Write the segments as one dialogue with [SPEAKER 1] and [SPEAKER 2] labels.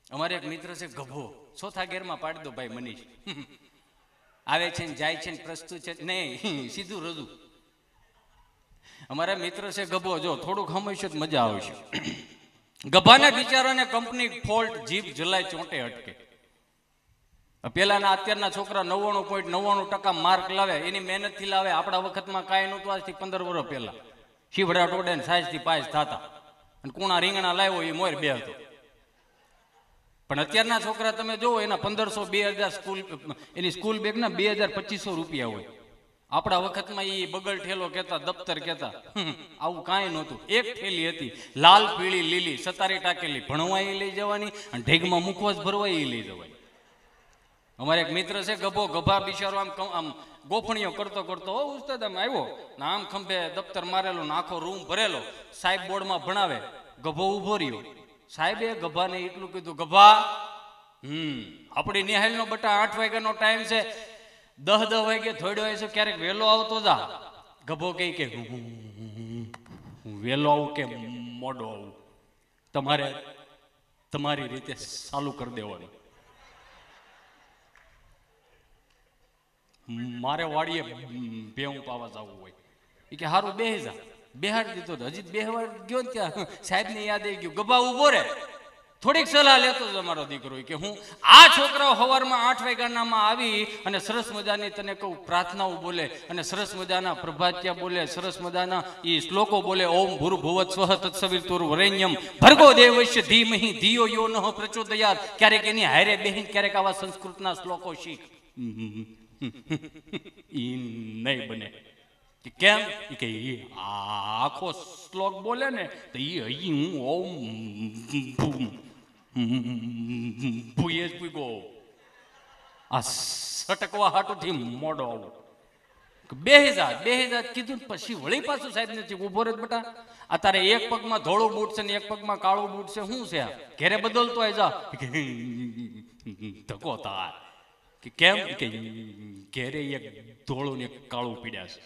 [SPEAKER 1] અમારે એક મિત્ર છે ગભો, ચોથા ગેરમાં પાડી દો ભાઈ મનીષ. આવે છે ને જાય છે ને પ્રસ્તુત છે નહીં, સીધું રજૂ. અમારા મિત્ર છે ગભો, જો થોડુંક સમજશો તો મજા આવશે. ગભાના બિચારાને કંપની ફોલ્ટ જીભ જલાય ચોંટે અટકે. પેલાના અત્યારના છોકરા 99.99% માર્ક લાવે, એની મહેનત થી લાવે. આપણા વખતમાં કાંઈ નહોતું, આજથી 15 વર્ષ પહેલા શીવડા ટોડે ને સાઈઝ થી પાસ થતા, અને કુણા રીંગણા લાવ્યો એ મોર બે હતો. પણ અત્યારના છોકરા તમે જોવો, એના 1500 2000 સ્કૂલ, એની સ્કૂલ બેગ ના 2000-2500 રૂપિયા હોય. આપણા વખતમાં એ બગલ ઠેલો કહેતા, દફતર કહેતા. આવું કાંઈ નહોતું. એક ઠેલી હતી, લાલ પીળી લીલી સતારી ટાકેલી, ભણવા એ લઈ જવાની અને ઢેગમાં મુખવાસ ભરવા એ લઈ જવાની. અમારે એક મિત્ર છે ગભો, ગભા બિચારો આમ ગોફણીઓ કરતો કરતો હો ઉસ્તાદ આમ આવ્યો ને આમ ખંભે દફતર મારેલો ને આખો રૂમ ભરેલો. સાહેબ બોર્ડમાં ભણાવે, ગભો ઉભો રહ્યો. સાહેબે ગભાને એટલું કીધું, ગભા આપણી નિહાલનો બટા 8 વાગ્યાનો ટાઈમ છે, 10 વાગે થોડો હોય છે, ક્યારેક વહેલો આવતો જા. ગભો કહે કે વહેલો આવું કે મોડો આવું, તમારે તમારી રીતે ચાલુ કરી દેવાનું. મારે વાડીએ ભેવું પાવા જવું હોય, એ કે હારું બેહી જા. બેહાડી દીધો, હજી બેહવા ગયો ને ત્યાં સાહેબ ને યાદ આવી ગયું, ગભા ઉભો રે. થોડીક સલાહ લેતો જ અમારો દીકરો કે હું આ છોકરાઓ સવારમાં 8 વાગ્યાનામાં આવી અને સરસ મજાની તને કહું પ્રાર્થનાઓ બોલે, અને સરસ મજાના પ્રભાત્યા બોલે, સરસ મજાના એ શ્લોકો બોલે. ઓમ ભૂર્ભુવઃ સ્વઃ તત્સવિતુર્વરેણ્યમ ભર્ગો દેવસ્ય ધીમહિ ધિયો યો નઃ પ્રચોદયાત. ક્યારેક એની હારે બેહીન ક્યારેક આવા સંસ્કૃતના શ્લોકો શીખ. ઈ નહીં બને. કેમ કે આખો શ્લોક બોલે ને તો હું ઓમ ભૂયે જ પૂગો, આ સટકવા હાટુથી મોડો આવું. બેહી જા કીધું પછી વળી પાછું સાહેબ નથી ઉભો રે બેટા. આ તારે એક પગમાં ધોળું બૂટ છે ને એક પગમાં કાળું બૂટ છે, શું છે? ઘેરે બદલતો હોય જા. ધકો તાર કે કેમ કે ઘેરે એક ધોળું ને એક કાળું પીડ્યા છે.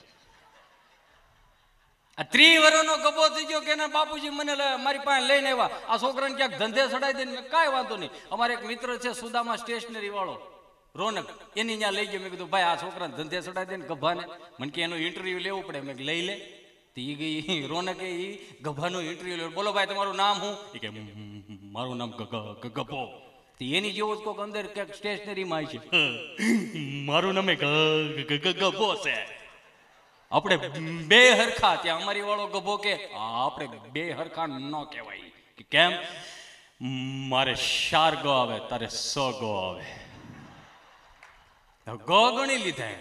[SPEAKER 1] આ 30 વર્ષનો ગભો થઈ ગયો કે ના બાપુજી મને મારી પાસે લઈને આવ્યા, આ છોકરાને ક્યાંક ધંધે ચડાવી દે ને. કાંઈ વાંધો નહીં. અમારે એક મિત્ર છે સુદામા સ્ટેશનરી વાળો રોનક, એની ત્યાં લઈ ગયો. મેં કીધું ભાઈ આ છોકરાને ધંધે ચડાવી દે ને ગભાને, મને કે એનું ઇન્ટરવ્યુ લેવું પડે. મેં લઈ લે. તો એ ગઈ રોનકે એ ગભાનું ઇન્ટરવ્યુ લેવું. બોલો ભાઈ તમારું નામ શું? એ કે મારું નામ ગભો. એની જેવું જ કોઈક અંદર ક્યાંક સ્ટેશનરીમાં છે, મારું નામ ગભો છે. આપણે બે હરખા. ત્યાં અમારી વાળો ગભો કે આપણે બે હરખા ન કહેવાય. કેમ? મારે 4 ગ આવે, તારે 6 ગ આવે. ગ ગણી લીધા.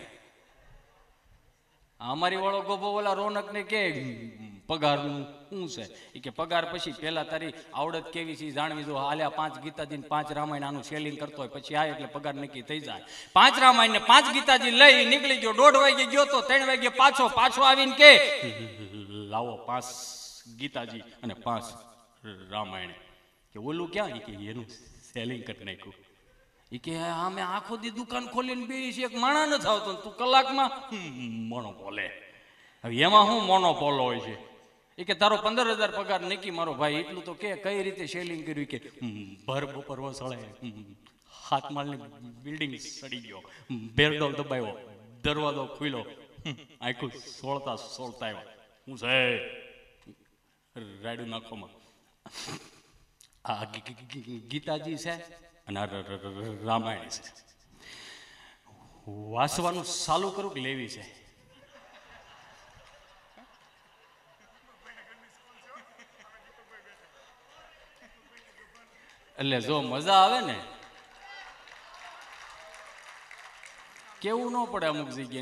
[SPEAKER 1] અમારી વાળો ગભો ઓલા રોનક ને કે પગારનું શું છે? એ કે પગાર પછી પહેલા તારી આવડત કેવી છે જાણવી જો. હાલ્યા 5 ગીતાજી ને 5 રામાયણ આનું સેલિંગ કરતો હોય, પછી આવે એટલે પગાર નક્કી થઈ જાય. 5 રામાયણ ને 5 ગીતાજી લઈ નીકળી ગયો. 1:30 વાગે ગયો તો 3 વાગે પાછો આવીને કે લાવો 5 ગીતાજી અને 5 રામાયણ. કે ઓલું ક્યાં? કે એનું સેલિંગ કરી નાખ્યું. એ કે અમે આખો દી દુકાન ખોલીને બેસી છે, એક માણા નથી આવતો, તું કલાકમાં મોનોપોલે. હવે એમાં શું મોનોપોલો હોય છે? એ કે તારો 15,000 પગાર નક્કી મારો ભાઈ. એટલું તો કે કઈ રીતે સેલિંગ કર્યું? કે ભર બપોર વસળે 7 માળની બિલ્ડિંગ સડી ગયો, બેરડોલ દબાયો, દરવાજો ખુલ્યો, આખું સોળતા આવ્યા. હું છે રાડું નાખોમાં આ ગીતાજી છે અને રામાયણ છે. વાંચવાનું ચાલુ કરું કે લેવી છે? એટલે જો મજા આવે ને, કેવું ન પડે અમુક જગ્યાએ.